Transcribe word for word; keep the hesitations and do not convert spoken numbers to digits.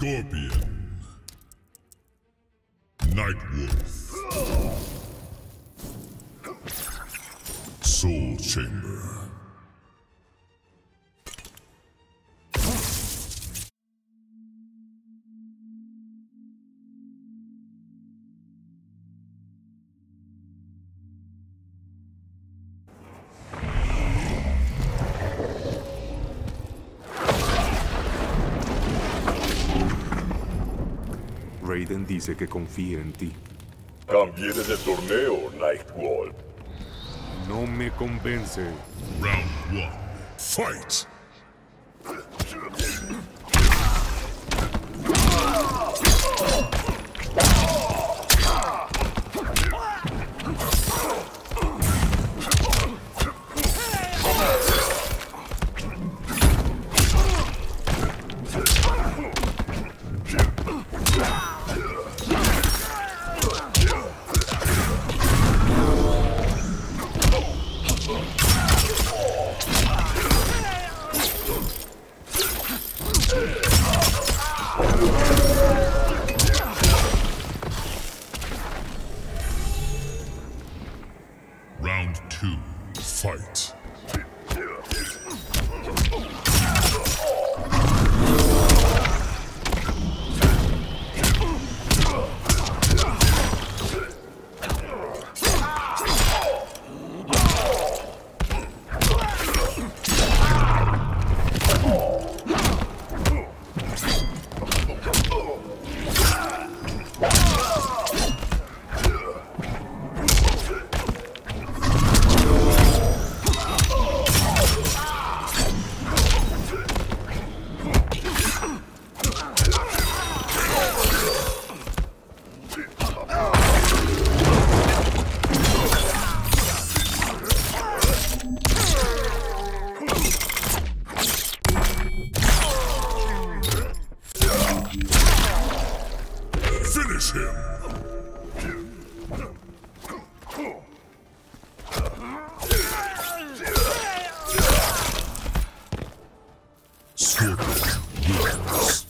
Scorpion. Nightwolf. Soul Chamber. Raiden dice que confía en ti. Cambié de torneo, Nightwolf. No me convence. Round one. Fight! Round two. Fight! Finish him! Scorpion wins.